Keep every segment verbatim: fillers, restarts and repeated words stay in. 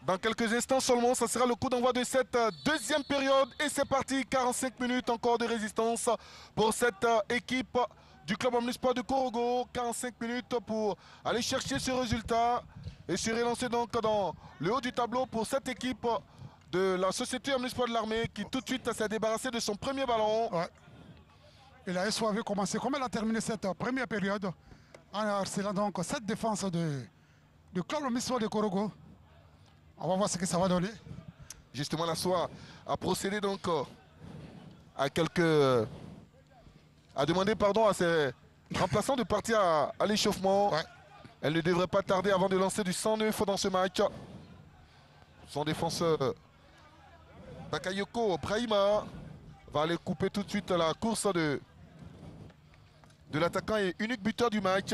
Dans quelques instants seulement, ça sera le coup d'envoi de cette deuxième période. Et c'est parti, quarante-cinq minutes encore de résistance pour cette équipe du club omnisport de Korogo. quarante-cinq minutes pour aller chercher ce résultat et se relancer donc dans le haut du tableau pour cette équipe de la société omnisport de l'armée qui tout de suite s'est débarrassée de son premier ballon. Ouais. Et la S O avait commencé, comme elle a terminé cette première période, en harcelant donc cette défense de, du club omnisport de Korogo. On va voir ce que ça va donner. Justement, la S O A a procédé donc à quelques... a demandé pardon à ses remplaçants de partir à, à l'échauffement. Ouais. Elle ne devrait pas tarder avant de lancer du cent neuf dans ce match. Son défenseur Bakayoko Brahima va aller couper tout de suite la course de, de l'attaquant et unique buteur du match.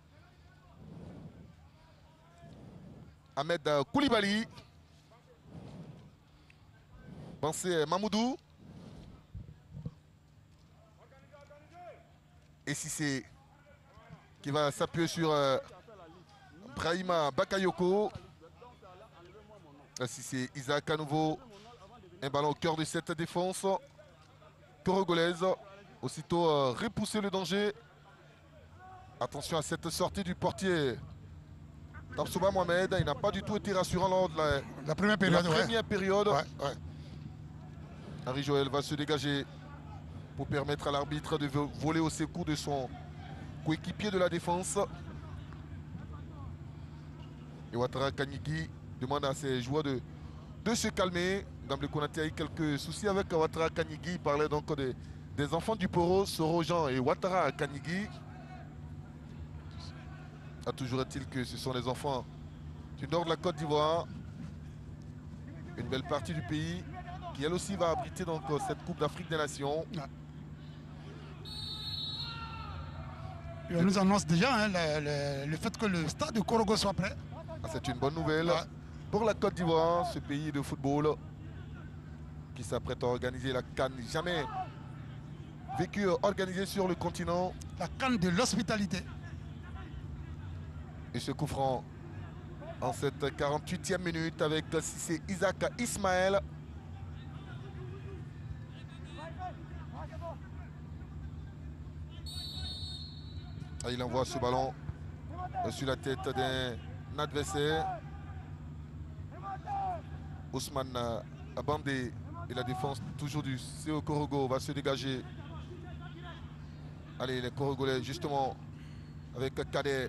Ahmed Koulibaly. Pensez Mamoudou. Et si c'est qui va s'appuyer sur euh, Brahima Bakayoko. Si c'est Isaac à nouveau. Un ballon au cœur de cette défense corogolaise. Aussitôt euh, repousser le danger. Attention à cette sortie du portier Tapsoba Mohamed. Il n'a pas du tout été rassurant lors de la, la première période. De la première ouais. période. Ouais, ouais. Henri Joël va se dégager pour permettre à l'arbitre de voler au secours de son coéquipier de la défense. Et Ouattara Kanyigi demande à ses joueurs de, de se calmer. Gamble Konaté a eu quelques soucis avec Ouattara Kanyigi. Il parlait donc des, des enfants du Poro, Sorojan et Ouattara Kanyigi. A toujours est-il que ce sont les enfants du nord de la Côte d'Ivoire. Une belle partie du pays qui elle aussi va abriter donc cette Coupe d'Afrique des Nations. Ouais. Et on nous annonce déjà hein, le, le, le fait que le stade de Korogo soit prêt. Ah, c'est une bonne nouvelle ouais. pour la Côte d'Ivoire, ce pays de football qui s'apprête à organiser la CAN. Jamais vécu organisé sur le continent. La CAN de l'hospitalité. Et ce coup franc en cette quarante-huitième minute avec Cissé Isaac Ismaël. Ah, il envoie ce ballon sur la tête d'un adversaire. Ousmane Abandé et la défense toujours du C O Korogo va se dégager. Allez, les Korogolais justement avec Kader.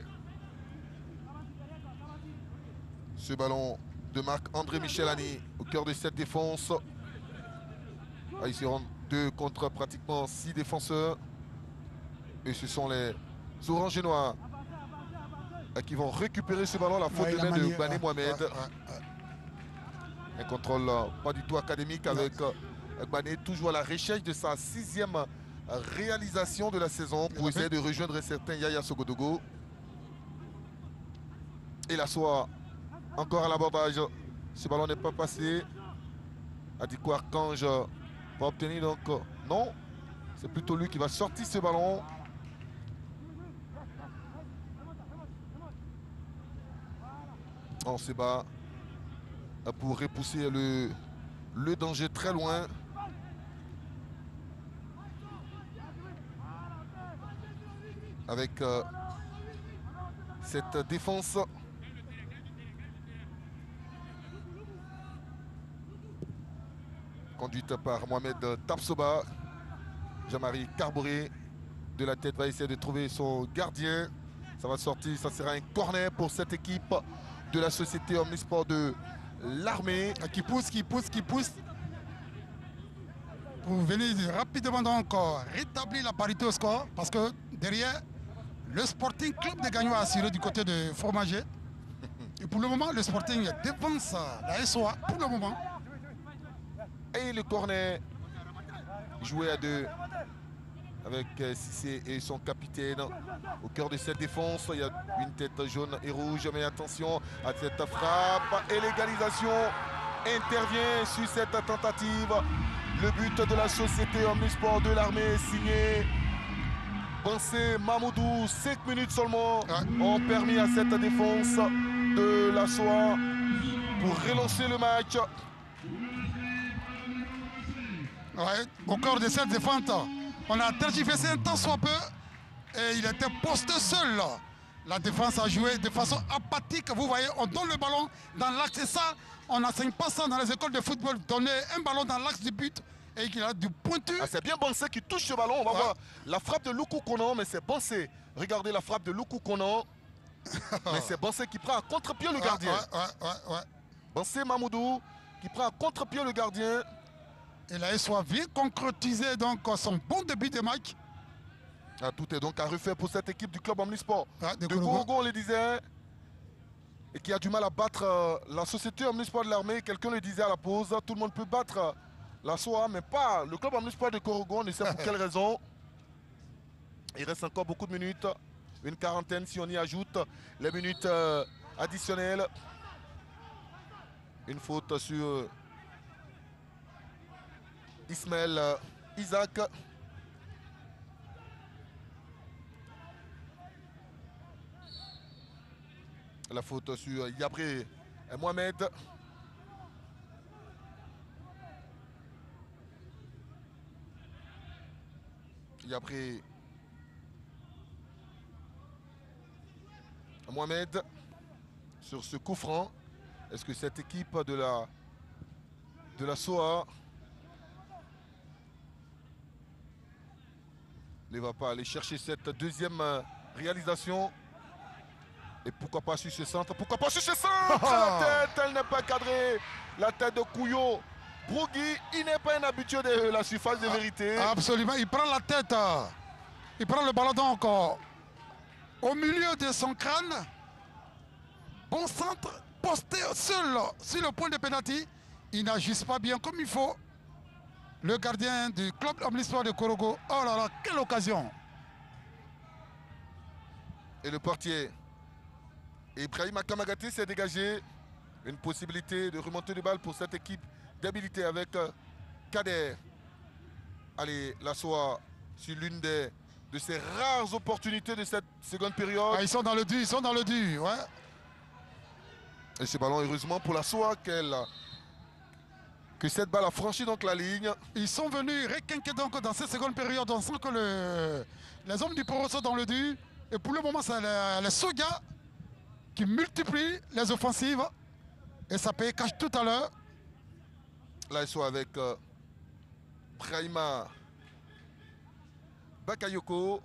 Ce ballon de Marc-André Michelani au cœur de cette défense. Ah, ils seront deux contre pratiquement six défenseurs. Et ce sont les Orange et Noirs qui vont récupérer ce ballon. La faute ouais, de main de Bané ouais, Mohamed. Ouais, ouais, ouais. Un contrôle euh, pas du tout académique avec euh, Bané, toujours à la recherche de sa sixième réalisation de la saison pour essayer de rejoindre certains Yaya Sogodogo. Et la soie encore à l'abordage. Ce ballon n'est pas passé. Adiko Archange va obtenir donc euh, non. C'est plutôt lui qui va sortir ce ballon. On se bat pour repousser le, le danger très loin. Avec euh, cette défense. Conduite par Mohamed Tapsoba. Jean-Marie Carboré de la tête va essayer de trouver son gardien. Ça va sortir, ça sera un corner pour cette équipe de la société omnisport de l'armée. Qui pousse, qui pousse, qui pousse. Pour venir rapidement encore rétablir la parité au score. Parce que derrière, le Sporting Club de Gagnon a assuré du côté de Fromager. Et pour le moment, le Sporting défense la S O A pour le moment. Et le corner joué à deux avec Cissé et son capitaine au cœur de cette défense. Il y a une tête jaune et rouge, mais attention à cette frappe. Et l'égalisation intervient sur cette tentative. Le but de la société omnisport de l'armée signé Pensez Mamoudou. Cinq minutes seulement ont permis à cette défense de la S O A pour relancer le match. Ouais, au cœur de cette défense, on a tergiversé un temps soit peu et il était posté seul. La défense a joué de façon apathique. Vous voyez, on donne le ballon dans l'axe. Et ça, on n'enseigne pas ça dans les écoles de football. Donner un ballon dans l'axe du but et qu'il a du pointu. Ah, c'est bien Bansé qui touche ce ballon. On va ouais. voir la frappe de Loukou Konan, mais c'est Bansé. Regardez la frappe de Loukou Konan. Mais c'est Bansé qui prend à contre-pied le gardien. Ouais, ouais, ouais, ouais. Bansé Mamoudou qui prend à contre-pied le gardien. Et là, il soit vient concrétiser donc son bon début de match. Ah, tout est donc à refaire pour cette équipe du club Omnisport. Ah, de de Korogo, on le disait. Et qui a du mal à battre euh, la société Omnisport de l'armée. Quelqu'un le disait à la pause. Tout le monde peut battre euh, la S O A, mais pas le club Omnisport de Korogo. On ne sait pour quelle raison. Il reste encore beaucoup de minutes. Une quarantaine si on y ajoute les minutes euh, additionnelles. Une faute sur euh, Ismaël euh, Isaac. La faute sur Yabré et Mohamed. Yabré Mohamed sur ce coup franc. Est-ce que cette équipe de la de la S O A ne va pas aller chercher cette deuxième réalisation? Et pourquoi pas sur ce centre? Pourquoi pas sur ce centre? La tête, elle n'est pas cadrée. La tête de Kouyo. Brougui, il n'est pas un habitué de la surface de vérité. Absolument, il prend la tête. Il prend le ballon donc au milieu de son crâne. Bon centre, posté seul sur le point de pénalty. Il n'ajuste pas bien comme il faut. Le gardien du club Omnisport de Korogo. Oh là là, quelle occasion! Et le portier Ibrahim Akamagati s'est dégagé. Une possibilité de remonter de balle pour cette équipe d'habilité avec euh, Kader. Allez, la S O A sur l'une des de ces rares opportunités de cette seconde période. Ah, ils sont dans le dur, ils sont dans le dur, ouais. Et ce ballon, heureusement pour la S O A, qu'elle que cette balle a franchi donc la ligne. Ils sont venus requinquer donc dans cette seconde période. On sent que le, les hommes du Poro sont dans le dur. Et pour le moment, c'est les Soga qui multiplient les offensives. Et ça paye cash tout à l'heure. Là, ils sont avec euh, Brahima Bakayoko.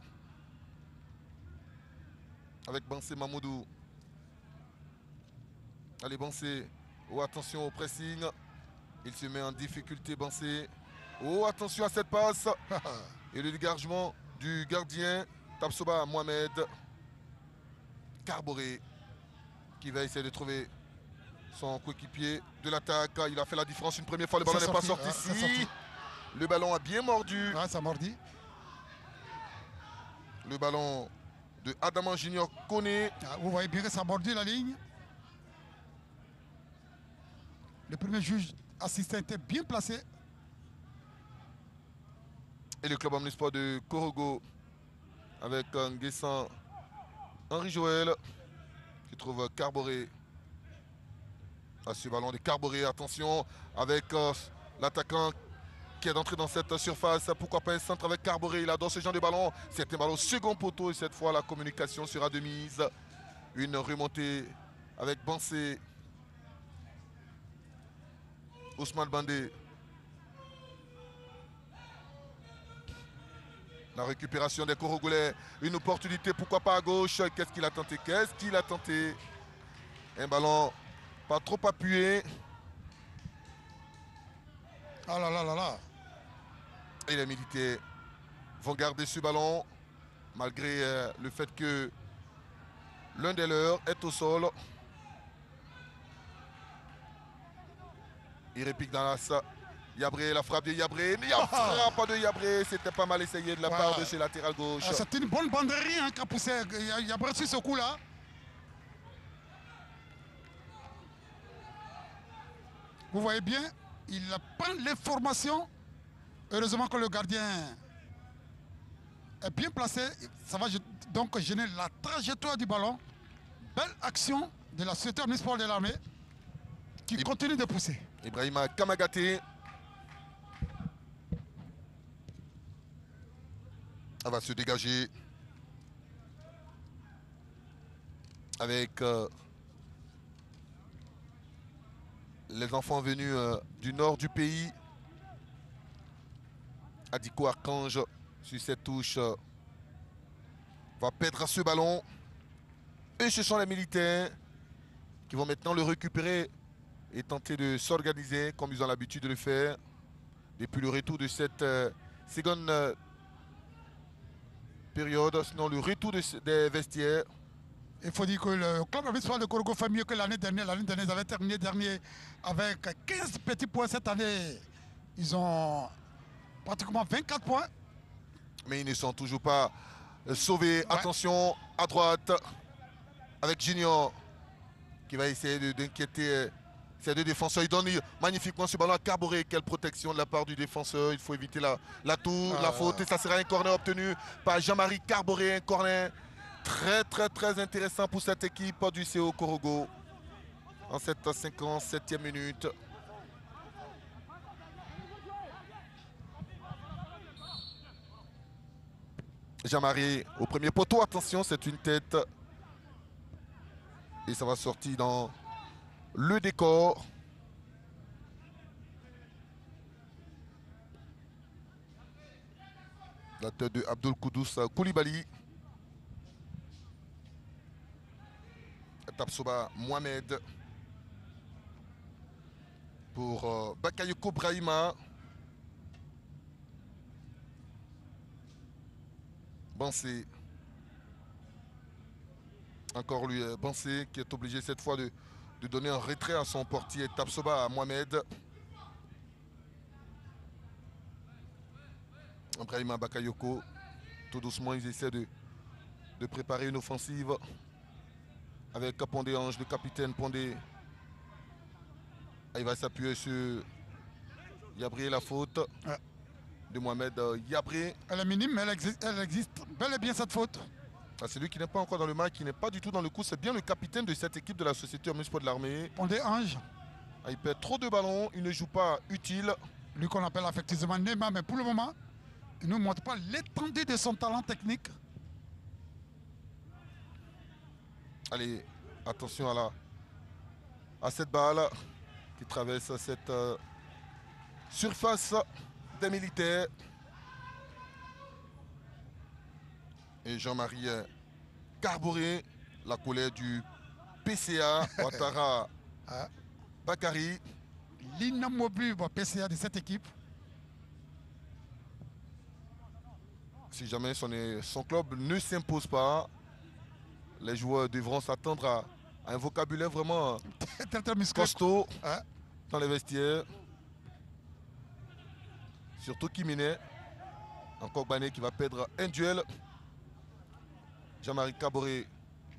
Avec Bansé Mamoudou. Allez, Bansé. Oh, attention au pressing. Il se met en difficulté, Bansé. Oh, attention à cette passe. Et le dégagement du gardien. Tapsoba Mohamed. Carboré. Qui va essayer de trouver son coéquipier de l'attaque. Il a fait la différence une première fois. Le ballon n'est pas sorti ici. Sorti. Le ballon a bien mordu. Ah, ça mordit. Le ballon de Adaman Junior Kone. Ah, vous voyez bien que ça a mordu la ligne. Le premier juge assistant était bien placé. Et le club Omnisport de Korogo avec Nguessan Henri Joël qui trouve Carboré. À ce ballon de Carboré, attention avec euh, l'attaquant qui est entré dans cette surface. Pourquoi pas un centre avec Carboré? Il adore ce genre de ballon. C'est un ballon second poteau et cette fois la communication sera de mise. Une remontée avec Bansé. Ousmane Bandé. La récupération des Korogolais. Une opportunité, pourquoi pas à gauche. Qu'est-ce qu'il a tenté? Qu'est-ce qu'il a tenté? Un ballon pas trop appuyé. Ah là là là là. Et les militaires vont garder ce ballon. Malgré euh, le fait que l'un des leurs est au sol. Il répique dans la... Yabré, la frappe de Yabré. Mais il n'y a ah. pas de Yabré. C'était pas mal essayé de la part ouais. de chez latéral gauche. Ah, c'est une bonne banderie hein, qui a poussé Yabré sur ce coup-là. Vous voyez bien, il prend l'information. Heureusement que le gardien est bien placé. Ça va donc gêner la trajectoire du ballon. Belle action de la société Omnisport de l'armée. qui Ib continue de pousser. Ibrahima Kamagaté. Elle va se dégager avec euh, les enfants venus euh, du nord du pays. Adiko Archange sur cette touche euh, va perdre ce ballon. Et ce sont les militaires qui vont maintenant le récupérer et tenter de s'organiser comme ils ont l'habitude de le faire depuis le retour de cette euh, seconde euh, période, sinon le retour de, des vestiaires. Il faut dire que le club provincial de Korogo fait mieux que l'année dernière. L'année dernière, ils avaient terminé dernier avec quinze petits points. Cette année, ils ont pratiquement vingt-quatre points. Mais ils ne sont toujours pas sauvés. Ouais. Attention, à droite, avec Junior qui va essayer d'inquiéter ces deux défenseurs. Il donne magnifiquement ce ballon à Carboré. Quelle protection de la part du défenseur. Il faut éviter la, la tour, ah, la faute. Et ça sera un corner obtenu par Jean-Marie Carboré. Un corner très, très, très intéressant pour cette équipe du C O Korogo. En cette cinquante-septième minute. Jean-Marie au premier poteau. Attention, c'est une tête. Et ça va sortir dans le décor. La tête de Abdul Koudous Koulibaly. Tapsoba Mohamed. Pour euh, Bakayoko Brahima. Bansé. Encore lui, Bansé, qui est obligé cette fois de, de donner un retrait à son portier. Tapsoba à Mohamed. Brahima Bakayoko. Tout doucement, ils essaient de, de préparer une offensive. Avec Pondé Ange, le capitaine Pondé. Il va s'appuyer sur Yabré, la faute ouais. de Mohamed Yabré. Elle est minime, mais elle existe, elle existe bel et bien cette faute. Ah, c'est lui qui n'est pas encore dans le match, qui n'est pas du tout dans le coup. C'est bien le capitaine de cette équipe de la Société Omnisport de l'Armée. Pondé Ange. Ah, il perd trop de ballons, il ne joue pas utile. Lui qu'on appelle effectivement Neymar, mais pour le moment, il ne nous montre pas l'étendue de son talent technique. Allez, attention à, la, à cette balle qui traverse cette euh, surface des militaires. Et Jean-Marie Carboré, la colère du P C A, Ouattara Bakary. L'inamovible P C A de cette équipe. Si jamais son, son club ne s'impose pas, les joueurs devront s'attendre à, à un vocabulaire vraiment costaud hein? dans les vestiaires. Surtout Kimine. Encore Bané qui va perdre un duel. Jean-Marie Carboré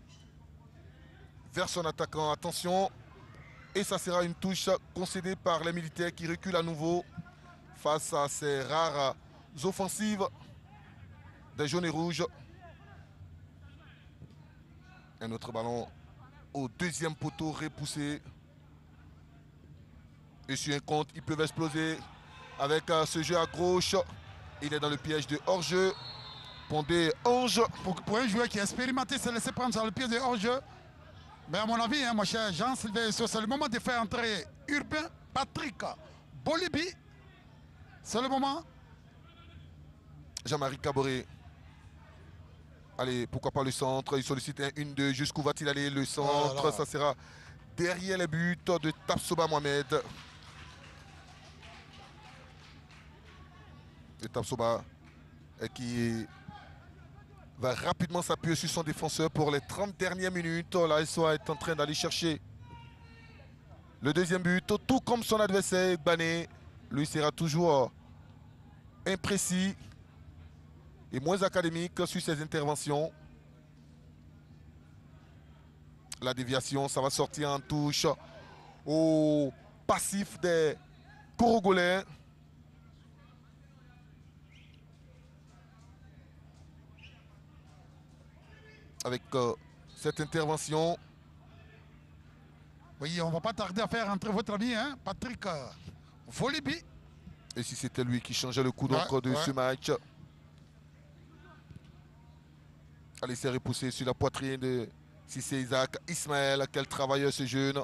vers son attaquant. Attention. Et ça sera une touche concédée par les militaires qui reculent à nouveau face à ces rares offensives des jaunes et rouges. Un autre ballon au deuxième poteau repoussé. Et sur un compte, ils peuvent exploser avec ce jeu à gauche. Il est dans le piège de hors-jeu. Pondé Ange. Pour, pour un joueur qui a expérimenté, se laisser prendre sur le pied de hors-jeu. Mais à mon avis, hein, mon cher Jean-Sylvain, c'est le moment de faire entrer Urbain Patrick Bolibi. C'est le moment. Jean-Marie Carboré. Allez, pourquoi pas le centre. Il sollicite un un deux. Jusqu'où va-t-il aller? Le centre, oh ça sera derrière les buts de Tapsoba Mohamed. Et Tapsoba qui va rapidement s'appuyer sur son défenseur pour les trente dernières minutes. Là, S O A est en train d'aller chercher le deuxième but. Tout comme son adversaire, Bané. Lui sera toujours imprécis et moins académique sur ses interventions. La déviation, ça va sortir en touche au passif des Corogolais. Avec euh, cette intervention, Oui, on ne va pas tarder à faire entrer votre ami, hein, Patrick euh, Volibi. Et si c'était lui qui changeait le coup d'encre ouais, de ouais. ce match. Allez, c'est repoussé sur la poitrine de si c'est Isaac Ismaël. Quel travailleur ce jeune.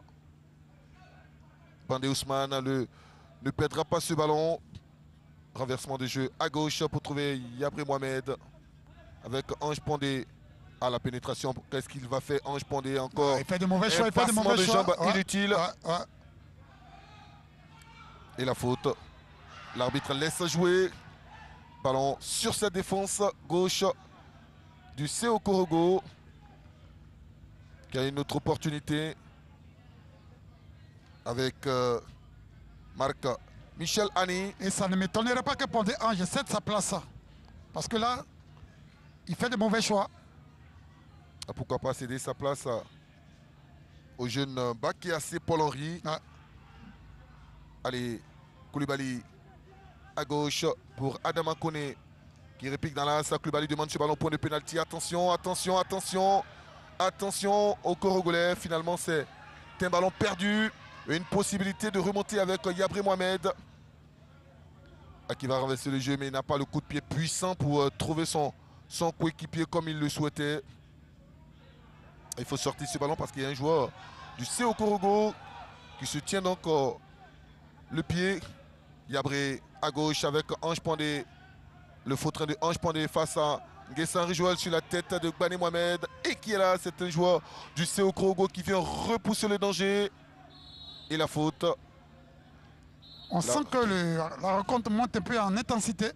Bandé Ousmane le, ne perdra pas ce ballon. Renversement de jeu à gauche pour trouver Yabré Mohamed. Avec Ange Pondé à la pénétration. Qu'est-ce qu'il va faire Ange Pondé encore? Ah, il fait de mauvais choix, un il fait de mauvais de choix. jambes Ouais, inutile. ouais, ouais. Et la faute. L'arbitre laisse jouer. Ballon sur cette défense gauche du C O Korogo. Qui a une autre opportunité. Avec euh, Marc Michel Ani. Et ça ne m'étonnerait pas que Pondé Ange cède sa place. Parce que là, il fait de mauvais choix. Pourquoi pas céder sa place au jeune Bakiassé Paul-Henri. Ouais. Allez, Koulibaly à gauche pour Adama Koné qui réplique dans l'axe. Koulibaly demande ce ballon, point de pénalty. Attention, attention, attention. Attention au Corogolais. Finalement, c'est un ballon perdu. Une possibilité de remonter avec Yabré Mohamed. Qui va renverser le jeu, mais il n'a pas le coup de pied puissant pour trouver son, son coéquipier comme il le souhaitait. Il faut sortir ce ballon parce qu'il y a un joueur du C O Korogo qui se tient donc euh, le pied. Yabré à gauche avec Ange Pandé. Le faux train de Ange Pandé face à Nguessan Rijoal sur la tête de Gbani Mohamed. Et qui est là? C'est un joueur du C O Korogo qui vient repousser le danger. Et la faute. On là. sent que le, la rencontre monte un peu en intensité.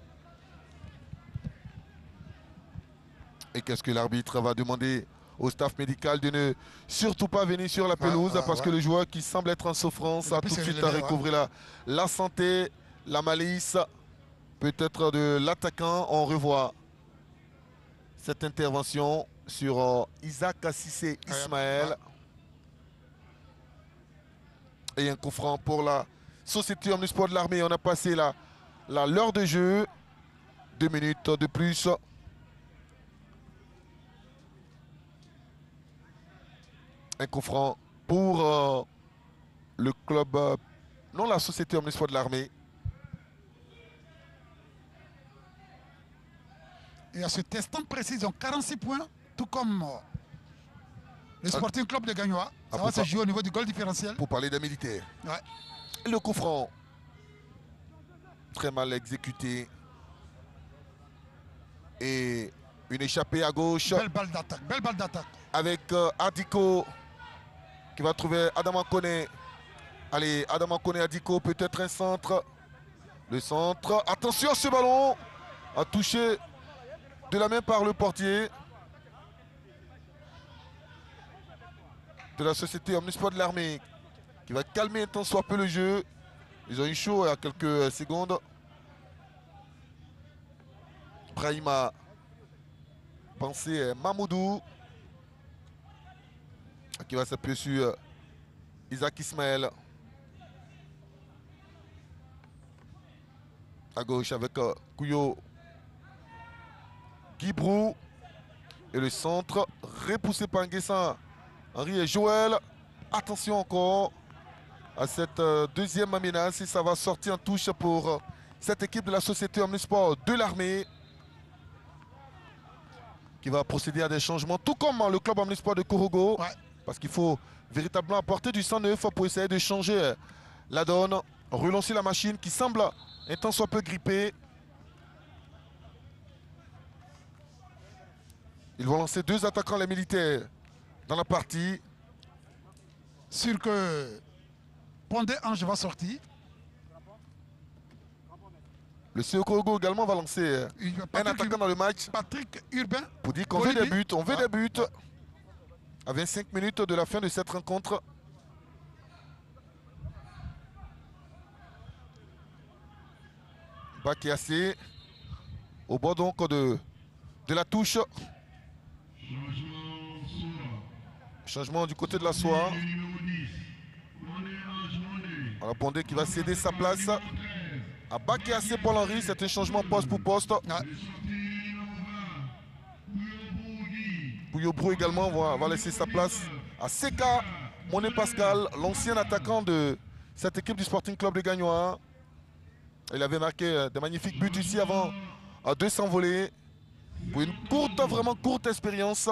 Et qu'est-ce que l'arbitre va demander au staff médical de ne surtout pas venir sur la pelouse ouais, ouais, parce ouais. que le joueur qui semble être en souffrance a tout de suite à recouvrer ouais. la, la santé, la malice, peut-être de l'attaquant. On revoit cette intervention sur euh, Isaac Assissé Ismaël. Ouais, ouais. Et un coup franc pour la Société Omnisport de l'Armée. On a passé la, la l'heure de jeu, deux minutes de plus. Un coup franc pour euh, le club, euh, non la Société Omnisport de l'Armée. Et à ce testant précis, ils ont quarante-six points, tout comme euh, le Sporting Club de Gagnoa. Ça ah, va se jouer au niveau du goal différentiel. Pour parler des militaires. Ouais. Et le coup franc, très mal exécuté. Et une échappée à gauche. Belle balle d'attaque, belle balle d'attaque. Avec euh, Adiko qui va trouver Adama Koné. Allez, Adama Koné, Adiko, peut-être un centre. Le centre. Attention, ce ballon a touché de la main par le portier de la Société Omnisport de l'Armée qui va calmer un tant soit peu le jeu. Ils ont eu chaud à quelques secondes. Brahima pensé Mamoudou qui va s'appuyer sur Isaac Ismaël. À gauche avec Kouyo Guibrou. Et le centre repoussé par Nguessan Henri et Joël. Attention encore à cette deuxième menace. Et ça va sortir en touche pour cette équipe de la Société Omnisport de l'Armée qui va procéder à des changements, tout comme le club Omnisport de Korogo. Ouais. Parce qu'il faut véritablement apporter du sang neuf pour essayer de changer la donne, relancer la machine qui semble un tant soit peu grippée. Ils vont lancer deux attaquants, les militaires, dans la partie. Sûr que Pondé Ange va sortir. Le C O Korogo également va lancer Patrick, un attaquant dans le match. Patrick Urbain. Pour dire qu'on veut des buts, on veut ah. des buts. À vingt-cinq minutes de la fin de cette rencontre. Bakiassé au bord donc de, de la touche. Changement du côté de la soie. Alors Pondé qui va céder sa place à Bakiassé Paul-Henri. C'est un changement poste pour poste. Ah. Pouyobrou également va, va laisser sa place à Seka Monet Pascal, l'ancien attaquant de cette équipe du Sporting Club de Gagnoa. Il avait marqué de magnifiques buts ici avant de s'envoler. Pour une courte, vraiment courte expérience.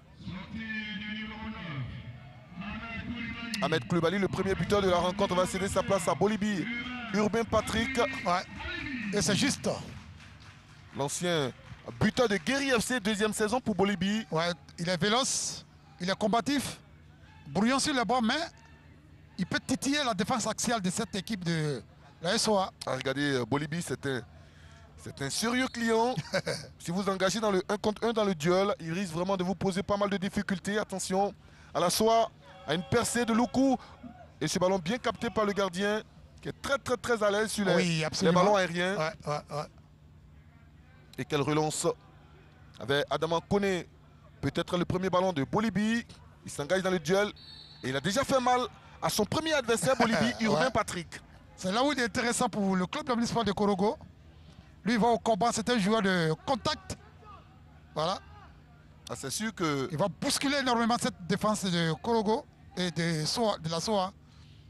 Ahmed Koulibaly, le premier buteur de la rencontre, va céder sa place à Bolibi Urbain Patrick. Ouais. Et c'est juste. L'ancien buteur de Guéry F C, deuxième saison pour Bolibi. Ouais, il est véloce, il est combatif, brouillon sur le bord, mais il peut titiller la défense axiale de cette équipe de la S O A. Ah, regardez, Bolibi, c'est un, c'est un sérieux client. Si vous engagez dans le un contre un dans le duel, il risque vraiment de vous poser pas mal de difficultés. Attention à la soie, à une percée de Loukou. Et ce ballon bien capté par le gardien, qui est très très très à l'aise sur les, Oui, les ballons aériens. Ouais, ouais, ouais. Et quelle relance avec Adama Koné. Peut-être le premier ballon de Bolibi. Il s'engage dans le duel. Et il a déjà fait mal à son premier adversaire, Bolibi, Urbain ouais. Patrick. C'est là où il est intéressant pour le club d'omnisport de Korogo. Lui, il va au combat, c'est un joueur de contact. Voilà. Ah, c'est sûr que... Il va bousculer énormément cette défense de Korogo et de, Soa, de la S O A.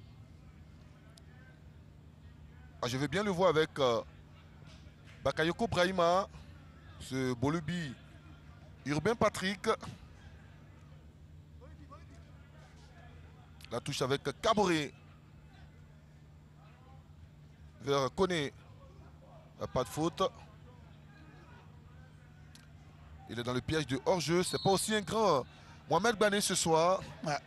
Ah, je vais bien le voir avec euh, Bakayoko Brahima, ce Bolibi, Urbain Patrick. La touche avec Caboret. Vers Koné. Pas de faute. Il est dans le piège de hors-jeu. C'est pas aussi un grand Mohamed Bané ce soir. Ouais.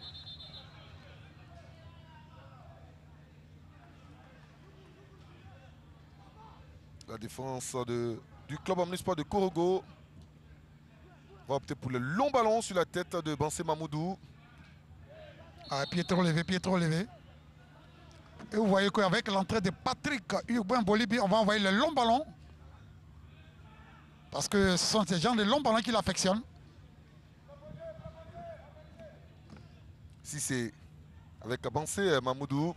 La défense de, du club omnisport de Korogo va opter pour le long ballon sur la tête de Bansé Mamoudou. Ah, pied trop levé, pied trop levé. Et vous voyez qu'avec l'entrée de Patrick Urbain Bolibi, on va envoyer le long ballon. Parce que ce sont ces gens de longs ballons qui l'affectionnent. Si c'est avec Bansé Mamoudou.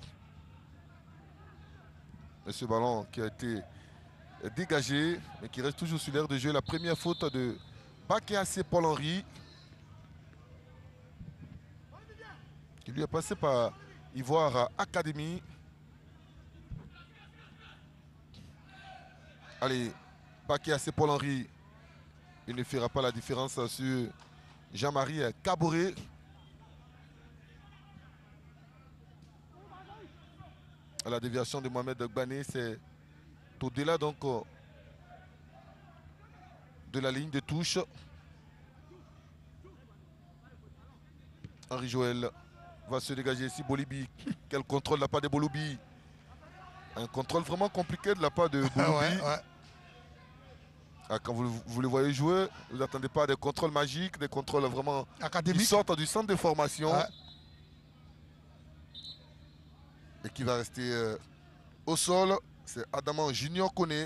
Et ce ballon qui a été dégagé, mais qui reste toujours sur l'air de jeu. La première faute de Bakéassé Paul-Henri. Qui lui est passé par Ivoire Academy. Allez, Bakéassé Paul-Henri. Il ne fera pas la différence sur Jean-Marie Caboret. À la déviation de Mohamed Bané, c'est au-delà donc de la ligne de touche. Henri Joël va se dégager ici. Bolibi, quel contrôle de la part de Bolibi. Un contrôle vraiment compliqué de la part de Bolibi. ouais, ouais. Ah, quand vous, vous le voyez jouer, vous n'attendez pas des contrôles magiques, des contrôles vraiment académiques, qui sortent du centre de formation. Ouais. Et qui va rester euh, au sol. C'est Adaman Junior Koné,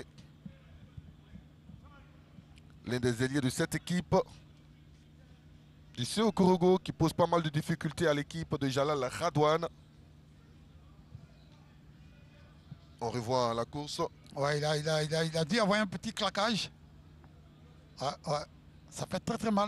l'un des ailiers de cette équipe du C O Korogo, qui pose pas mal de difficultés à l'équipe de Jalal Radouane. On revoit la course. Ouais, il a, il a, il a, il a dû avoir un petit claquage. Ouais, ouais. Ça fait très très mal.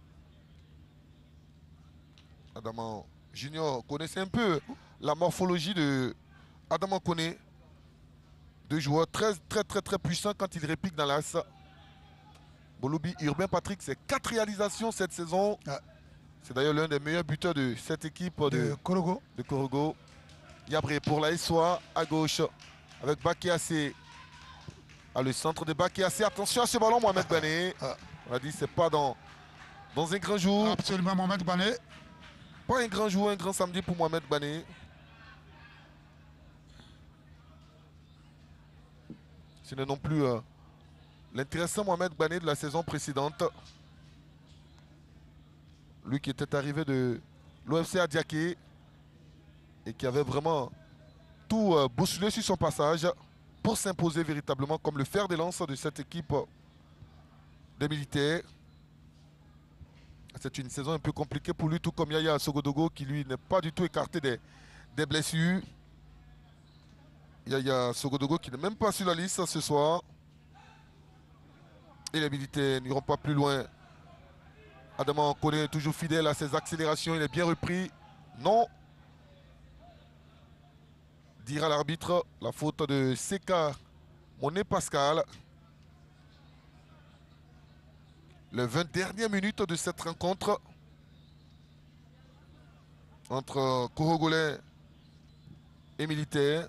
Adaman Junior connaissait un peu la morphologie de Adaman Koné. Deux joueurs très très très très puissants quand ils répliquent dans l'axe. Bolibi Urbain Patrick, c'est quatre réalisations cette saison. Ouais. C'est d'ailleurs l'un des meilleurs buteurs de cette équipe de, de Korogo. De Korogo. Yabré pour la S O A à gauche avec Bakéassé. À le centre de Bakéassé. Attention à ce ballon, Mohamed Bané. Ah. On a dit c'est pas dans, dans un grand jour. Absolument, Mohamed Bané. Pas un grand jour, un grand samedi pour Mohamed Bané. Ce n'est non plus euh, l'intéressant Mohamed Bané de la saison précédente. Lui qui était arrivé de l'O F C Adiaké et qui avait vraiment tout euh, bousculé sur son passage pour s'imposer véritablement comme le fer de lance de cette équipe des militaires. C'est une saison un peu compliquée pour lui, tout comme Yaya Sogodogo qui lui n'est pas du tout écarté des, des blessures. Yaya Sogodogo qui n'est même pas sur la liste ce soir. Et les militaires n'iront pas plus loin. Adaman Koné toujours fidèle à ses accélérations. Il est bien repris. Non. Dira l'arbitre la faute de Seka Monet Pascal. Les vingt dernières minutes de cette rencontre entre Corogolais et Militaire.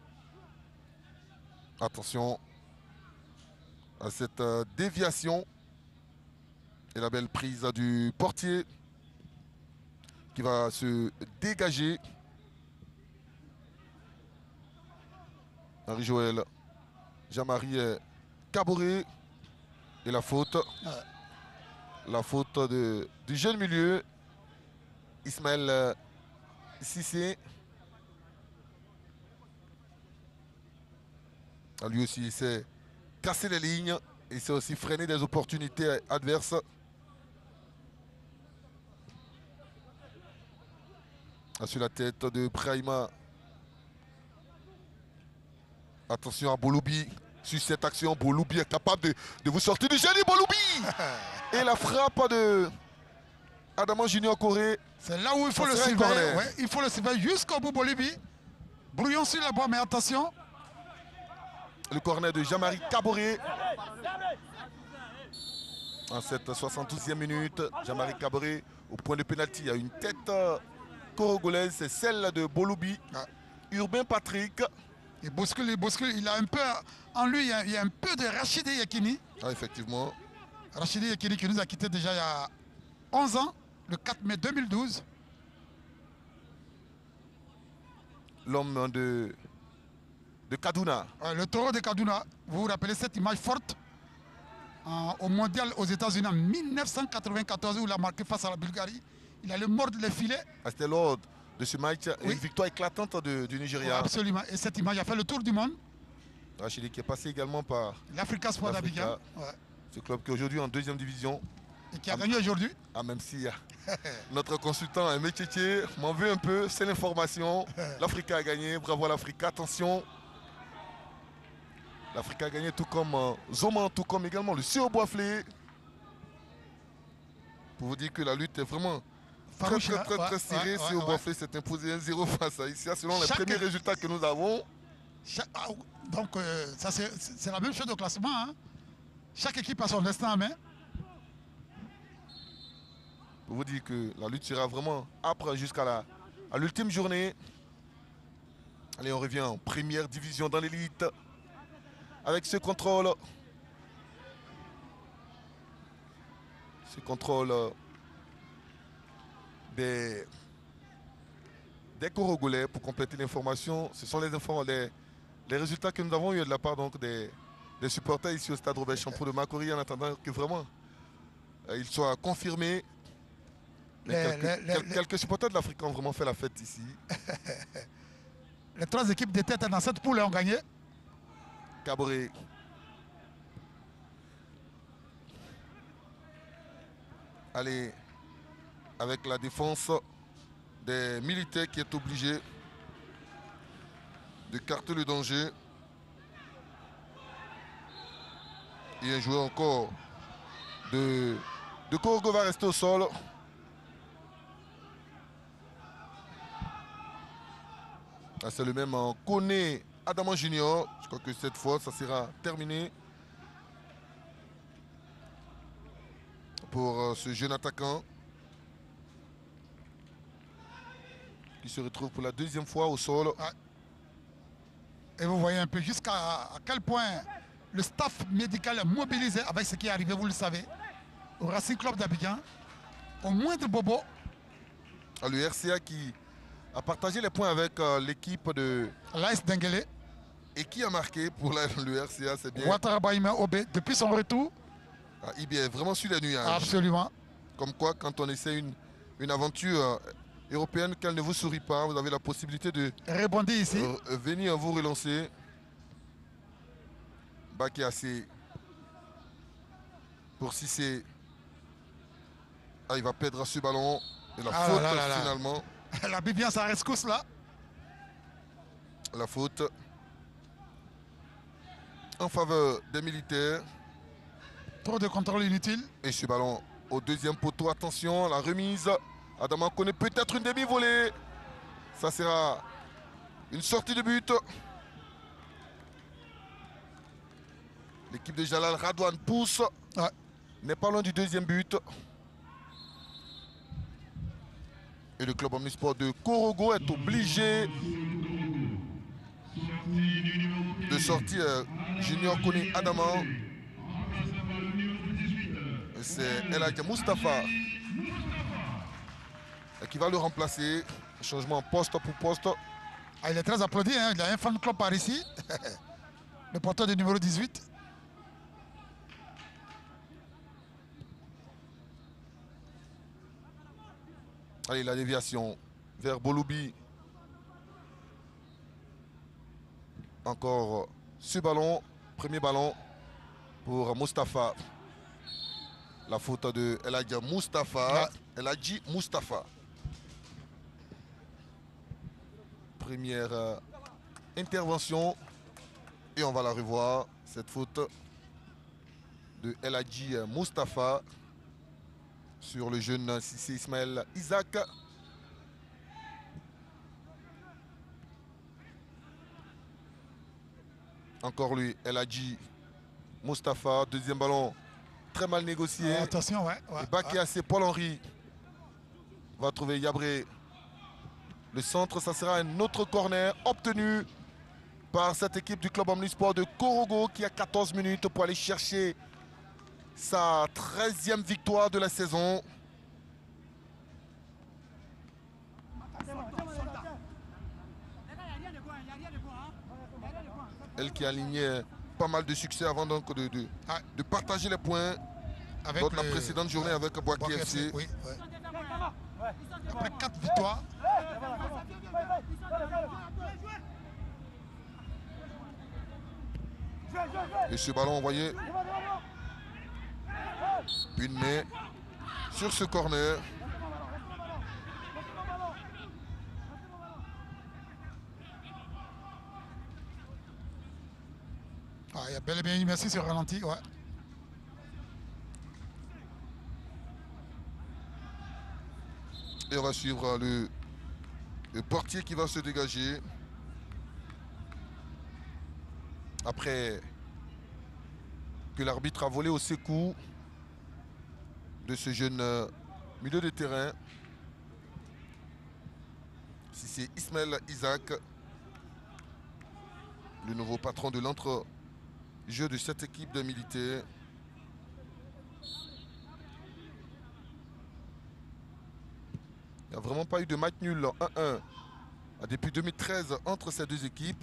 Attention à cette déviation et la belle prise du portier qui va se dégager. Marie-Joël Jean-Marie Caboret et la faute. Ouais. La faute de, du jeune milieu Ismaël Cissé. Lui aussi, il s'est cassé les lignes et il s'est aussi freiné des opportunités adverses. Sur la tête de Brahima. Attention à Boloubi. Sur cette action, Boloubi est capable de, de vous sortir du génie, Boloubi. Et la frappe de Adama Junior Corée. C'est là où il faut le surveiller. Ouais, il faut le surveiller jusqu'au bout, Boloubi. Brouillon sur la boîte, mais attention. Le corner de Jean-Marie Caboret. En cette soixante-douzième minute, Jean-Marie Caboret au point de pénalty. Il y a une tête corogolaise, c'est celle de Boloubi. Ah. Urbain Patrick. Il bouscule, il bouscule. Il a un peu en lui, il y a, il y a un peu de Rachidi Yekini. Ah, effectivement. Rachidi Yekini qui nous a quittés déjà il y a onze ans, le quatre mai deux mille douze. L'homme de, de Kaduna. Ouais, le taureau de Kaduna. Vous vous rappelez cette image forte en, au mondial aux États-Unis en mille neuf cent quatre-vingt-quatorze où il a marqué face à la Bulgarie. Il allait mordre les filets. Ah, c'était lors de ce match, oui. Une victoire éclatante de, du Nigeria. Ouais, absolument. Et cette image a fait le tour du monde. Rachidi qui est passé également par l'Africa Sport d'Abidjan. Ouais. Ce club qui est aujourd'hui en deuxième division. Et qui a ah, gagné aujourd'hui. Ah, même si notre consultant Aimé Tchétché m'en veut un peu, c'est l'information. L'Africa a gagné, bravo à l'Africa. Attention. L'Africa a gagné tout comme euh, Zoman, tout comme également le C O Boisflé. Pour vous dire que la lutte est vraiment très très très, très, très serrée. Ouais, ouais, C O Boisflé s'est imposé un zéro face à Issia selon Chaque... les premiers résultats que nous avons. Chaque... Donc euh, ça c'est la même chose au classement. Hein. Chaque équipe a son destin en main. Pour vous dire que la lutte sera vraiment âpre jusqu'à l'ultime journée. Allez, on revient en première division dans l'élite. Avec ce contrôle. Ce contrôle des, des Corogolais pour compléter l'information. Ce sont les, les, les résultats que nous avons eu de la part donc, des, des supporters ici au stade Robert Champrou de Makori en attendant que vraiment euh, il soit confirmé. Les, quelques, les, les, quelques, quelques supporters de l'Afrique ont vraiment fait la fête ici. Les trois équipes de tête dans cette poule ont gagné. Caboret. Allez, avec la défense des militaires qui est obligé de carter le danger. Et un joueur encore de, de Corgo va rester au sol. Ah, c'est le même en Koné Adama Junior. Je crois que cette fois, ça sera terminé pour euh, ce jeune attaquant qui se retrouve pour la deuxième fois au sol. Ah. Et vous voyez un peu jusqu'à à quel point le staff médical est mobilisé avec ce qui est arrivé, vous le savez, au Racing Club d'Abidjan. Au moindre bobo. Ah, le R C A qui a partagé les points avec euh, l'équipe de l'A S Denguélé. Et qui a marqué pour la, le R C A, c'est bien. Ouattara Baïma Obé, depuis son retour. Ah, il est vraiment sur les nuages. Absolument. Comme quoi, quand on essaie une, une aventure euh, européenne, qu'elle ne vous sourit pas, vous avez la possibilité de rebondir ici. Euh, venir vous relancer. Baké assez pour Cissé. Ah, il va perdre ce ballon. Et la ah faute là là là finalement. La Bibian, ça rescousse là. La faute en faveur des militaires. Trop de contrôle inutile. Et ce ballon au deuxième poteau. Attention, la remise Adama connaît peut-être une demi-volée. Ça sera une sortie de but. L'équipe de Jalal Radouane pousse. Ouais. N'est pas loin du deuxième but. Et le club omnisport de Korogo est obligé de sortir Junior Koni Adama. C'est El Hadj Moustapha qui va le remplacer. Changement poste pour poste. Ah, il est très applaudi, hein. Il a un fan club par ici. Le porteur du numéro dix-huit. Allez, la déviation vers Boloubi. Encore ce ballon. Premier ballon pour Moustapha. La faute de El Hadj Moustapha. El Hadji Moustapha. Première euh, intervention. Et on va la revoir. Cette faute de El Hadji Moustapha sur le jeune Sissé Ismaël Isaac. Encore lui, El Hadji Moustapha. Deuxième ballon très mal négocié. Oh, attention, ouais. ouais Et Baké assez, Paul Henry va trouver Yabré. Le centre, ça sera un autre corner obtenu par cette équipe du club omnisport de Korogo qui a quatorze minutes pour aller chercher sa treizième victoire de la saison. Elle qui a aligné pas mal de succès avant donc de, de, de partager les points avec dans le... la précédente journée avec Boaké F C. Oui, ouais. Après quatre victoires. Et ce ballon envoyé. Une main sur ce corner. Ah, il y a bel et bien une merci sur ralenti, ouais. Et on va suivre le, le portier qui va se dégager. Après que l'arbitre a volé au sécou de ce jeune milieu de terrain. Si c'est Ismaël Isaac, le nouveau patron de l'entre-jeu de cette équipe de militaires. Il n'y a vraiment pas eu de match nul un un depuis deux mille treize entre ces deux équipes.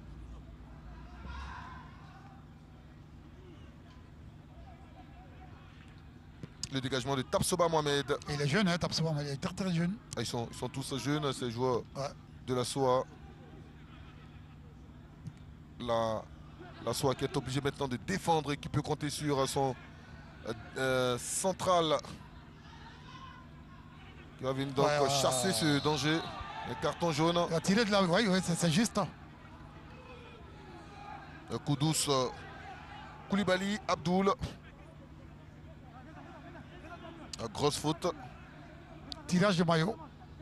Le dégagement de Tapsoba Mohamed. Il est jeune, hein, Tapsoba Mohamed, il est très très jeune. Ils sont, ils sont tous jeunes, ces joueurs ouais. de la S O A. La, la S O A qui est obligée maintenant de défendre et qui peut compter sur son euh, euh, central qui va venir donc ouais, chasser euh... ce danger. Le carton jaune. Il a tiré de la... Oui, oui, c'est juste. Un coup douce. Koulibaly, Abdoul. Une grosse faute. Tirage de maillot.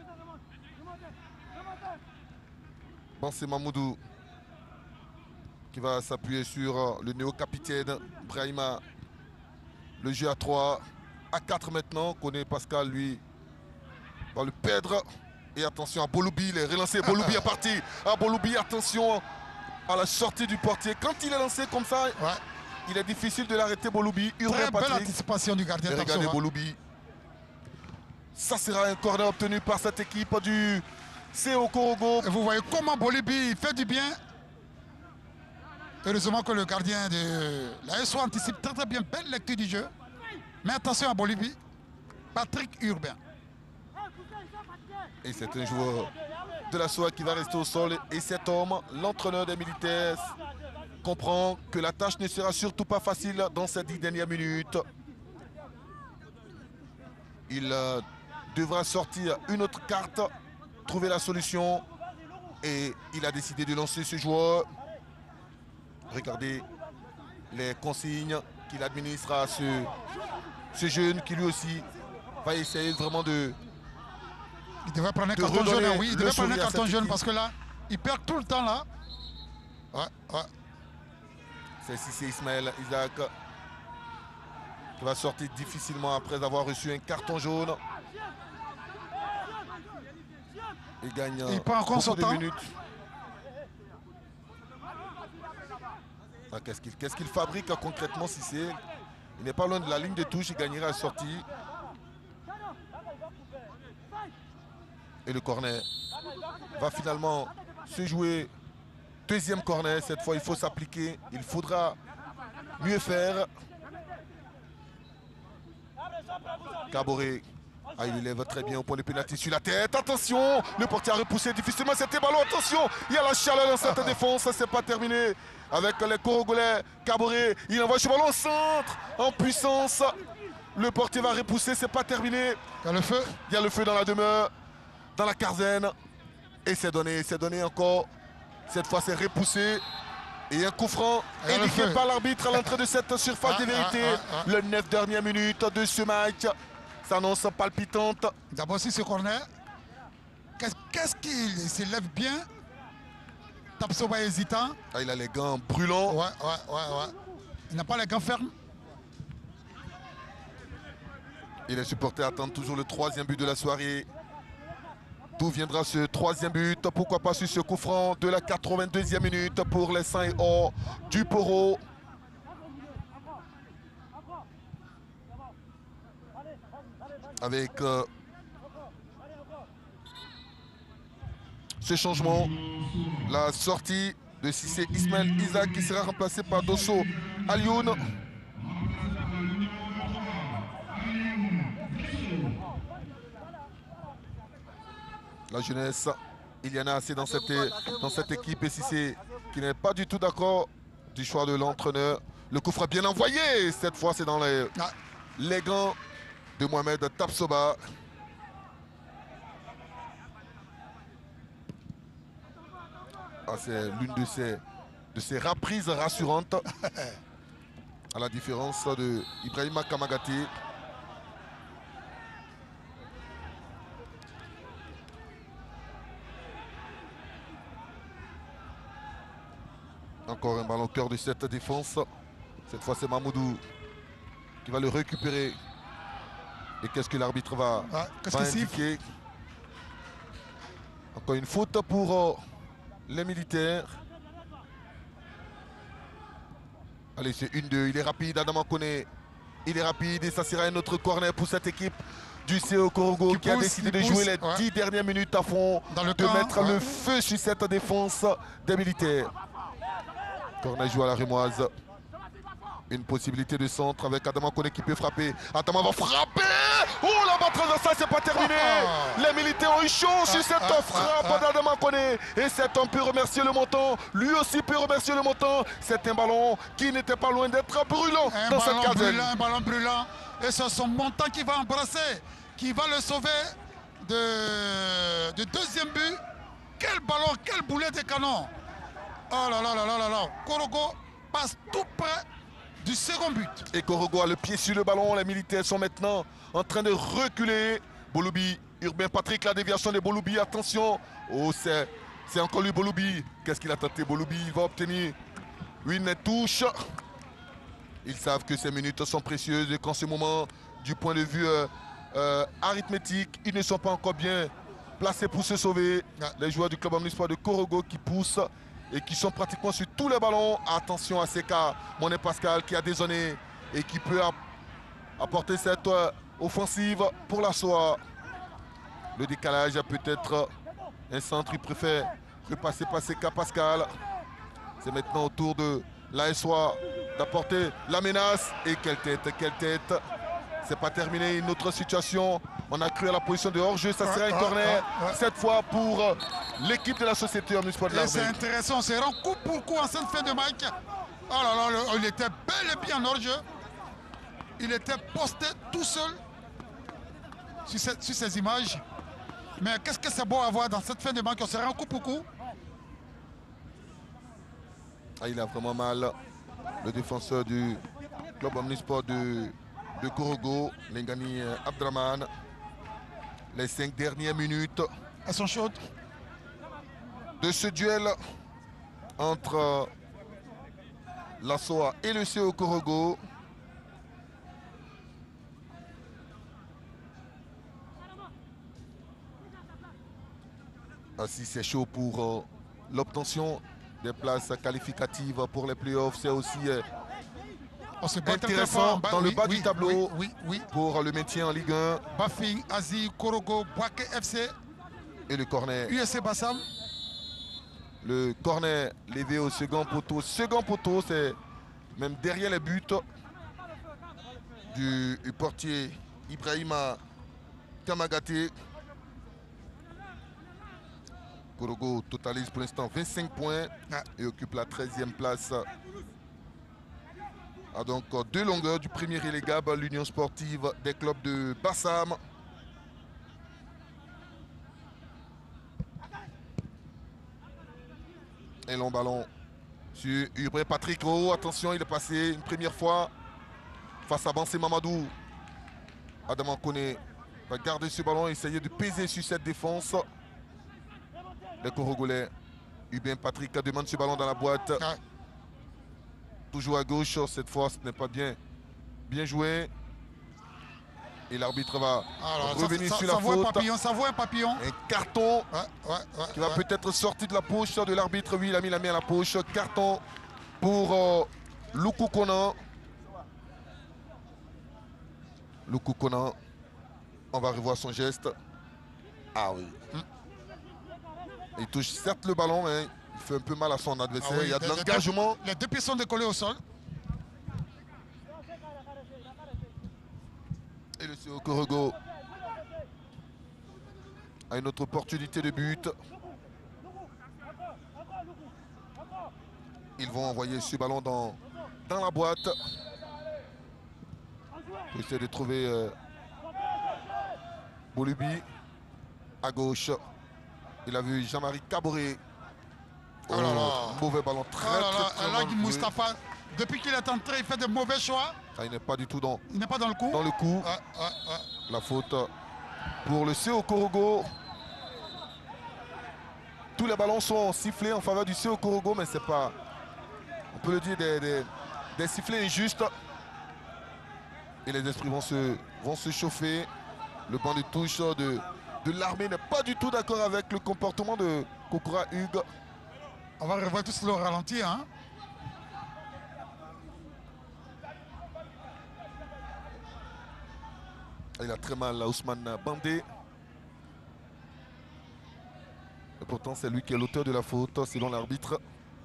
Bansé Mamoudou qui va s'appuyer sur le néo-capitaine Brahima. Le jeu à trois, à quatre maintenant. Connaît Pascal, lui, va le perdre. Et attention à Boloubi, il est relancé. Boloubi est parti. À Boloubi, attention à la sortie du portier. Quand il est lancé comme ça, ouais. il est difficile de l'arrêter, Boloubi. Très belle anticipation du gardien. Et regardez Boloubi. Ça sera un corner obtenu par cette équipe du C O Korogo. Et vous voyez comment Boloubi fait du bien. Heureusement que le gardien de la S O anticipe très très bien. Belle lecture du jeu. Mais attention à Boloubi. Patrick Urbain. Et c'est un joueur de la S O A qui va rester au sol. Et cet homme, l'entraîneur des militaires, comprend que la tâche ne sera surtout pas facile dans ces dix dernières minutes. Il euh, devra sortir une autre carte, trouver la solution. Et il a décidé de lancer ce joueur. Regardez les consignes qu'il administre à ce, ce jeune qui lui aussi va essayer vraiment de Il devait prendre un de carton jaune, redonner hein, oui, il le devait prendre un sourire à carton cette jaune équipe. parce que là, il perd tout le temps là. Ouais, ouais. C'est Cissé Ismaël Isaac qui va sortir difficilement après avoir reçu un carton jaune. Il gagne Il prend encore son beaucoup de temps. minutes. Ah, qu'est-ce qu'il qu'est-ce qu'il fabrique concrètement, Cissé? Il n'est pas loin de la ligne de touche, il gagnera la sortie. Et le corner va finalement se jouer. Deuxième corner, cette fois il faut s'appliquer. Il faudra mieux faire. Caboret. Ah, il élève très bien au point de pénalty sur la tête. Attention, le portier a repoussé difficilement cet ballon. Attention, il y a la chaleur dans cette défense. C'est pas terminé avec les Corogolais. Caboret, il envoie ce ballon au centre en puissance. Le portier va repousser, c'est pas terminé. Il y a le feu. Il y a le feu dans la demeure, dans la quinzaine. Et c'est donné, c'est donné encore. Cette fois, c'est repoussé. Et un coup franc indiqué par l'arbitre à l'entrée de cette surface ah, de vérité. Ah, ah, ah. Le neuf dernières minutes de ce match s'annonce palpitante. D'abord, si ce corner, qu'est-ce qu'est-ce qu'il s'élève bien? Tapsoba hésitant. Ah, il a les gants brûlants. Ouais, ouais, ouais, ouais. Il n'a pas les gants fermes. Et les supporters attendent toujours le troisième but de la soirée. D'où viendra ce troisième but? Pourquoi pas sur ce coup franc de la quatre-vingt-deuxième minute pour les Saints et Or du Poro. Avec euh, ce changement, la sortie de Cissé Ismaël Isaac qui sera remplacé par Dosso Alioun. La jeunesse, il y en a assez dans cette, dans cette équipe et Cissé qui n'est pas du tout d'accord du choix de l'entraîneur. Le coup franc bien envoyé, cette fois c'est dans les, Ah. les gants de Mohamed Tapsoba. Ah, c'est l'une de ces, de ces reprises rassurantes, à la différence de Ibrahima Kamagaté. Encore un ballon au cœur de cette défense. Cette fois, c'est Mamoudou qui va le récupérer. Et qu'est-ce que l'arbitre va, Ah, qu'est-ce va qu'il indiquer? siffle? Encore une faute pour euh, les militaires. Allez, c'est une deux. Il est rapide, Adama Koné. Il est rapide et ça sera un autre corner pour cette équipe du C O Korogo qui, Qui a pousse, décidé qui de jouer pousse, les ouais. dix dernières minutes à fond, Dans le de camp, mettre ouais. le feu sur cette défense des militaires. Corner joué à la Rémoise. Une possibilité de centre avec Adama Koné qui peut frapper. Adama va frapper. Oh, la battre ça, c'est pas terminé. Oh. Les militaires ont eu chaud sur Ah, cette ah, frappe ah, ah. d'Adama Koné. Et cet homme peut remercier le montant. Lui aussi peut remercier le montant. C'est un ballon qui n'était pas loin d'être brûlant Un dans cette ballon caserne. brûlant, un ballon brûlant. Et c'est son montant qui va embrasser, qui va le sauver de, de deuxième but. Quel ballon, quel boulet de canon. Oh là là là là là là. Korogo passe tout près du second but. Et Korogo a le pied sur le ballon. Les militaires sont maintenant en train de reculer. Bouloubi, Urbain Patrick, la déviation de Bouloubi. Attention. Oh, c'est c'est encore lui, Bouloubi. Qu'est-ce qu'il a tenté, Bouloubi? Il va obtenir une touche. Ils savent que ces minutes sont précieuses et qu'en ce moment, du point de vue euh, euh, arithmétique, ils ne sont pas encore bien placés pour se sauver. Les joueurs du club omnisport de Korogo qui poussent et qui sont pratiquement sur tous les ballons. Attention à Seka, Monet Pascal qui a dézonné et qui peut ap apporter cette euh, offensive pour la soie. Le décalage a peut-être un centre, il préfère repasser par Seka Pascal. C'est maintenant au tour de la S O A d'apporter la menace. Et quelle tête, quelle tête. C'est pas terminé, une autre situation. On a cru à la position de hors-jeu, ça sera un corner. Cette fois pour l'équipe de la société omnisport de Et c'est l'Armée. intéressant, c'est un coup pour coup en cette fin de match. Oh là là, le- il était bel et bien en hors-jeu. Il était posté tout seul sur, cette- sur ces images. Mais qu'est-ce que c'est beau à voir dans cette fin de match, on serait un coup pour coup. Ah, il a vraiment mal, le défenseur du club omnisport de, de Korogo, Lengani Abdraman. les cinq dernières minutes. Elles sont chaudes. De ce duel entre l'A S O A et le C O Korogo. Ainsi, c'est chaud pour euh, l'obtention des places qualificatives pour les playoffs. C'est aussi euh, intéressant dans oui, le bas oui, du tableau oui, oui, oui. pour le maintien en Ligue un. Bafing, Asie, Korogo, Bouaké F C. Et le corner. U S C Bassam. Le corner levé au second poteau. Second poteau, c'est même derrière les buts du, du portier Ibrahima Kamagaté. Korogo totalise pour l'instant vingt-cinq points ah. et occupe la treizième place. A donc deux longueurs du premier relégable, l'Union sportive des clubs de Bassam. Un long ballon sur Ubré Patrick. Oh, attention, il est passé une première fois face à Bansé Mamadou. Adam Kone va garder ce ballon, essayer de peser sur cette défense. Les Korogolais. Hubin Patrick demande ce ballon dans la boîte. Ah. Toujours à gauche, cette fois ce n'est pas bien, bien joué. Et l'arbitre va Alors, revenir ça, ça, sur ça la faute. Papillon, ça voit un papillon. Un carton ouais, ouais, ouais, qui va ouais. peut-être sortir de la poche de l'arbitre. Oui, il a mis la main à la poche. Carton pour euh, Luku Konan. Luku Konan. On va revoir son geste. Ah oui. Hum. Il touche certes le ballon, mais il fait un peu mal à son adversaire. Ah oui, il y a de l'engagement. Les deux pieds sont décollés au sol. Et le C O Korogo a une autre opportunité de but. Ils vont envoyer ce ballon dans, dans la boîte. Pour essayer de trouver euh, Bolubi à gauche. Il a vu Jean-Marie Caboret. Oh, oh là là. Mauvais ballon, très oh là très, très, très là, Moustapha, depuis qu'il est entré, il fait de mauvais choix. Ah, il n'est pas du tout dans, il n'est pas dans le coup. Dans le coup. Ah, ah, ah. La faute pour le C O Korogo. Tous les ballons sont sifflés en faveur du C O Korogo, mais c'est pas, on peut le dire, des, des, des sifflets injustes. Et les esprits vont se, vont se chauffer. Le banc de touche de, de l'armée n'est pas du tout d'accord avec le comportement de Kokora Hugues. On va revoir tout le ralenti, hein. Il a très mal à Ousmane Bandé. Et pourtant, c'est lui qui est l'auteur de la faute, selon l'arbitre.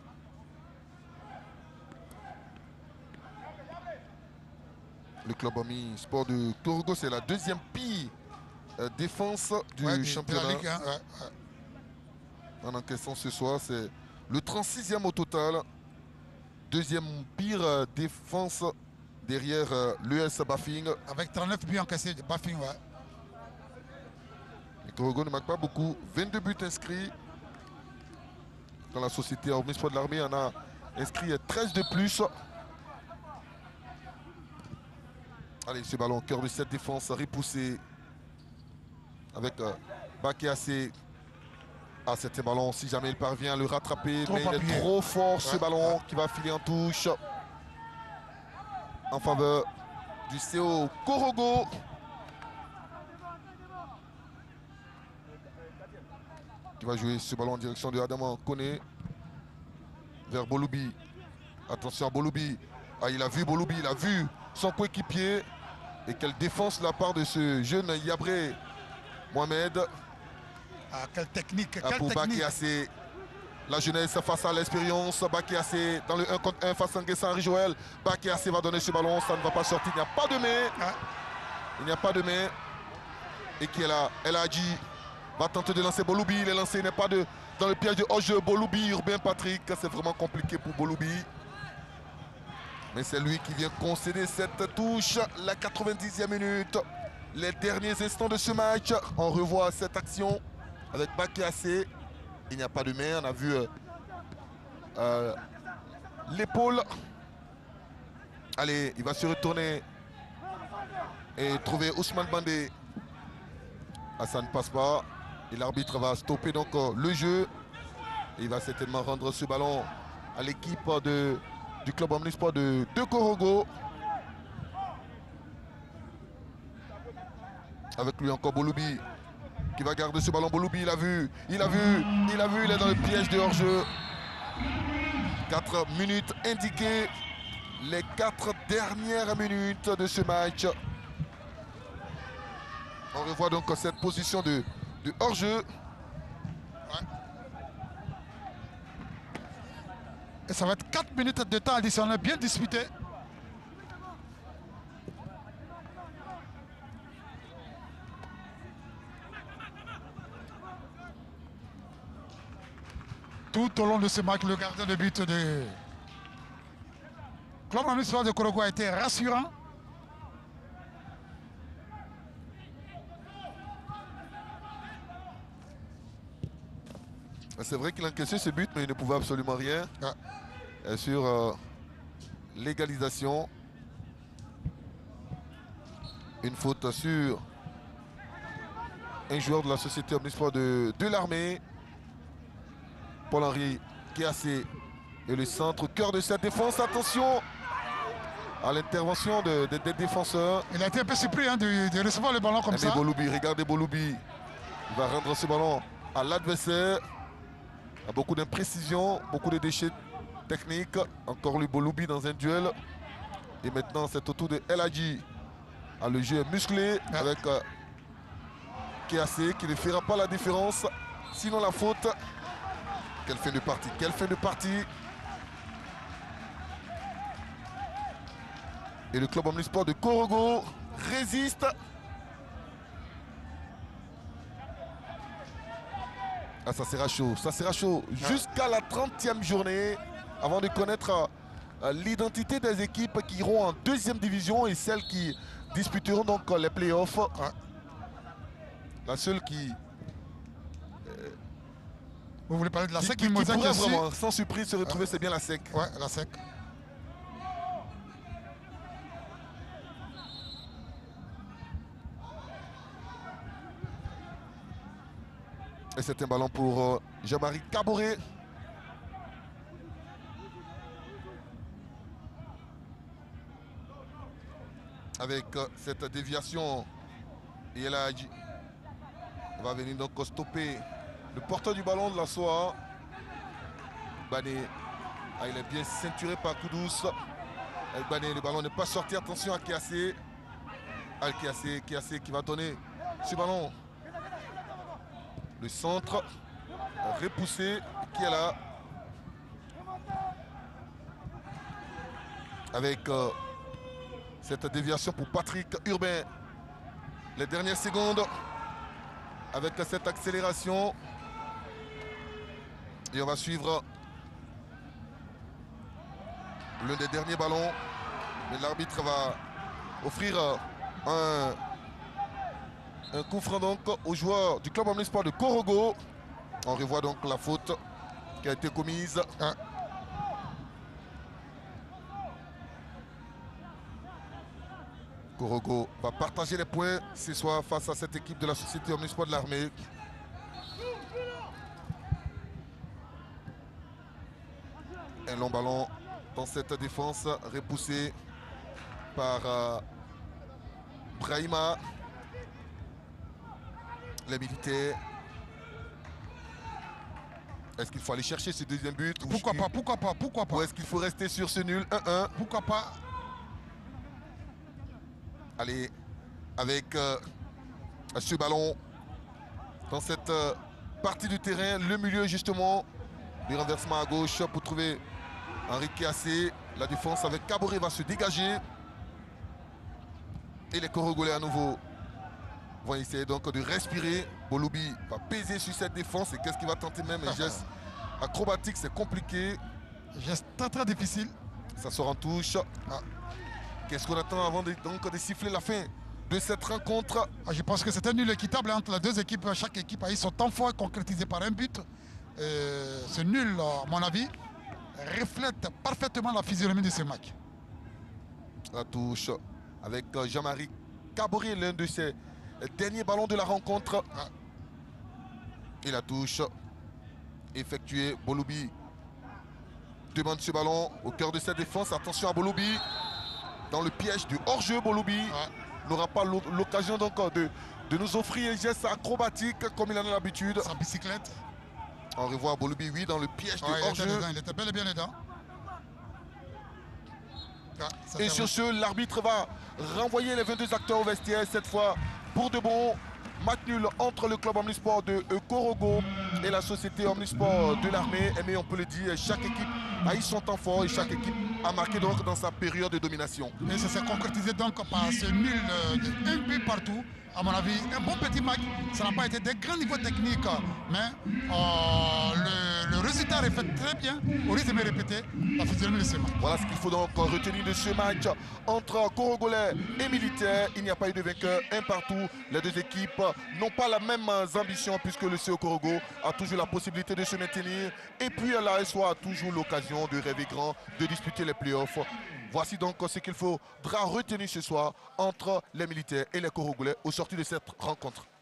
Le club ami sport de Korogo, c'est la deuxième pire euh, défense du ouais, championnat. Ligue, hein, ouais, ouais. En encaissant ce soir, c'est le trente-sixième au total. Deuxième pire euh, défense derrière euh, l'U S Bafing. Avec trente-neuf buts encaissés de Bafing, ouais. Et Korogo ne marque pas beaucoup. vingt-deux buts inscrits. Dans la société omnisport de l'armée, on a inscrit treize de plus. Allez, ce ballon, cœur de cette défense, repoussé. Avec euh, Bakéassé. Ah, c'était un ballon, si jamais il parvient à le rattraper. Trop mais il est trop fort, ce ouais, ballon, ouais. qui va filer en touche. En faveur du C O Korogo. Qui va jouer ce ballon en direction de Adama Kone. Vers Bolubi. Attention à Bolubi. Ah, il a vu Bolubi, il a vu son coéquipier. Et quelle défense de la part de ce jeune Yabré Mohamed. Ah, quelle technique, ah, quelle pour technique. Bakéassé. La jeunesse face à l'expérience. Bakéassé dans le un contre un face à Nguessan Henri Joël. Bakéassé va donner ce ballon, ça ne va pas sortir. Il n'y a pas de main. Ah. Il n'y a pas de main. Et qui est là, El Hadji va tenter de lancer Bolubi. Il est lancé, il n'est pas de, dans le piège de hors-jeu. Bolubi, Urbain Patrick. C'est vraiment compliqué pour Bolubi. Mais c'est lui qui vient concéder cette touche. La quatre-vingt-dixième minute. Les derniers instants de ce match. On revoit cette action avec Bakéassé. Il n'y a pas de main. On a vu euh, euh, l'épaule. Allez, il va se retourner et trouver Ousmane Bandé. Ah, ça ne passe pas. Et l'arbitre va stopper donc euh, le jeu. Et il va certainement rendre ce ballon à l'équipe de, du club omnisport de, de Korogo. Avec lui encore Bouloubi qui va garder ce ballon. Bouloubi, il a vu, il a vu, il a vu, il est dans le piège de hors-jeu. quatre minutes indiquées. Les quatre dernières minutes de ce match. On revoit donc cette position de, de hors-jeu. Ouais. Et ça va être quatre minutes de temps additionnel bien disputé. Tout au long de ce match, le gardien de but de club omnisport de Korogo a été rassurant. C'est vrai qu'il a encaissé ce but, mais il ne pouvait absolument rien. Ouais. Sur euh, l'égalisation. Une faute sur un joueur de la société omnisport de, de l'armée. Paul-Henri Kiassé et le centre, cœur de cette défense. Attention à l'intervention de, de, des défenseurs. Il a été un peu surpris hein, de, de recevoir le ballon comme et ça. Bouloubi, regardez Bouloubi. Il va rendre ce ballon à l'adversaire. Il y a beaucoup d'imprécisions, beaucoup de déchets techniques. Encore lui Bouloubi dans un duel. Et maintenant c'est au tour de El Hadji. Ah, le jeu est musclé ah. avec euh, Kiassé qui ne fera pas la différence. Sinon la faute. Quelle fin de partie, quelle fin de partie. Et le club omnisport de Korogo résiste. Ah, ça sera chaud, ça sera chaud. Jusqu'à la trentième journée, avant de connaître euh, l'identité des équipes qui iront en deuxième division et celles qui disputeront donc les playoffs. Ah. La seule qui... Vous voulez parler de la qui, S E C qui, qui pourrait aussi vraiment, sans surprise, se retrouver, ah. c'est bien la S E C. Ouais, la S E C. Et c'est un ballon pour euh, Jean-Marie Caboret. Avec euh, cette déviation, et El Hadji va venir donc stopper le porteur du ballon de la S O A. Bané, ah, il est bien ceinturé par Koudous. Bané, le ballon n'est pas sorti. Attention à Kiassé. Al Kiassé, Kiassé qui va donner ce ballon. Le centre repoussé qui est là. Avec euh, cette déviation pour Patrick Urbain. Les dernières secondes. Avec cette accélération. Et on va suivre l'un des derniers ballons. Mais l'arbitre va offrir un, un coup franc donc aux joueurs du club omnisport de Korogo. On revoit donc la faute qui a été commise. Hein. Korogo va partager les points ce soir face à cette équipe de la société omnisport de l'armée. Un long ballon dans cette défense repoussée par euh, Brahima. Les militaires. Est-ce qu'il faut aller chercher ce deuxième but? Pourquoi pas, pourquoi pas, pourquoi pas? Ou est-ce qu'il faut rester sur ce nul un un? Pourquoi pas? Allez, avec euh, ce ballon dans cette euh, partie du terrain, le milieu justement, le renversement à gauche pour trouver Henri Kiassé. La défense avec Caboret va se dégager. Et les Korogolais à nouveau vont essayer donc de respirer. Bouloubi va peser sur cette défense. Et qu'est-ce qu'il va tenter même? Un geste acrobatique, c'est compliqué. Geste très très difficile. Ça sort en touche. Ah. Qu'est-ce qu'on attend avant de, donc, de siffler la fin de cette rencontre? Ah, je pense que c'est un nul équitable entre les deux équipes. Chaque équipe a eu son temps fort concrétisé par un but. Euh, ce nul, à mon avis, reflète parfaitement la physionomie de ce match. La touche avec Jean-Marie Caboret, l'un de ses derniers ballons de la rencontre. Et la touche effectuée. Boloubi demande ce ballon au cœur de cette défense. Attention à Boloubi. Dans le piège du hors-jeu, Boloubi ouais. n'aura pas l'occasion donc de, de nous offrir un geste acrobatique comme il en a l'habitude. Sa bicyclette. On revoit Boloubi, oui, dans le piège ouais, du hors-jeu. Il était bel et bien dedans. Et sur ce, l'arbitre va renvoyer les vingt-deux acteurs au vestiaire, cette fois pour de bon. Match nul entre le club Omnisport de Korogo et la société Omnisport de l'armée. Mais on peut le dire, chaque équipe a eu son temps fort et chaque équipe a marqué donc dans sa période de domination. Et ça s'est concrétisé donc par ce nul de un but partout. À mon avis, un bon petit match. Ça n'a pas été des grands niveaux techniques, mais euh, le, le résultat reflète très bien, au risque de me répéter, la physionomie de ce match. Voilà ce qu'il faut donc retenir de ce match entre Korogolais et Militaires. Il n'y a pas eu de vainqueur, un partout. Les deux équipes n'ont pas la même ambition puisque le C O Korogo a toujours la possibilité de se maintenir. Et puis l'A S O a toujours l'occasion de rêver grand, de disputer les playoffs. Voici donc ce qu'il faudra retenir ce soir entre les Militaires et les Korogolais au sortir de cette rencontre.